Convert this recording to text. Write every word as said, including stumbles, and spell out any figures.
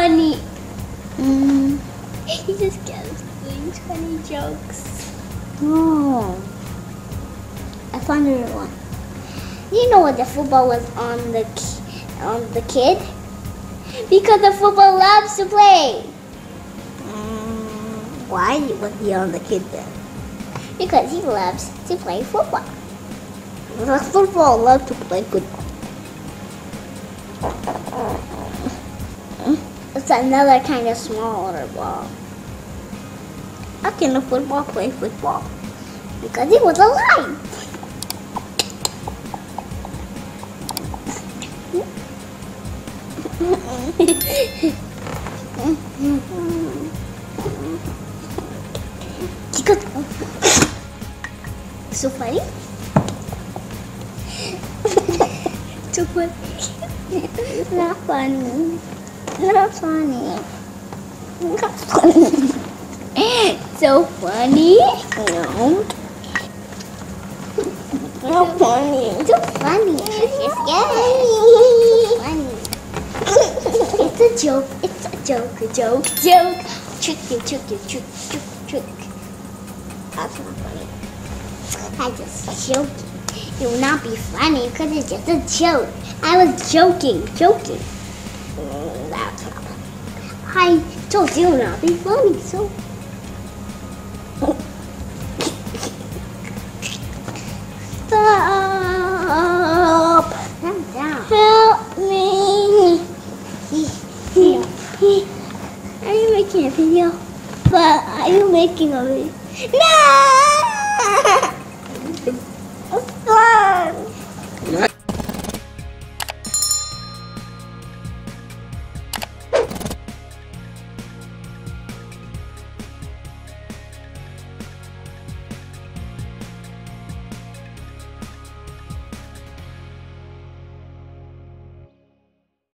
funny. Mm. He just kept doing funny jokes. Oh. I found another one. You know what the football was on the ki- on the kid? Because the football loves to play. Mm. Why was he on the kid then? Because he loves to play football. The football love to play football. It's another kind of smaller ball. How can a football play football? Because he was alive. So funny. So funny. Not funny. Not funny. Not funny. So funny. No. Not funny. So funny. It's funny. It's a joke. It's a joke. A joke. Joke. Trick you. Trick you. Trick. Trick. Trick. That's not funny. I just joking. It will not be funny because it's just a joke. I was joking. Joking. Mm, that's not funny. I told you it will not be funny. So. Stop! Calm down. Help me! Are you making a video? But are you making a video? No!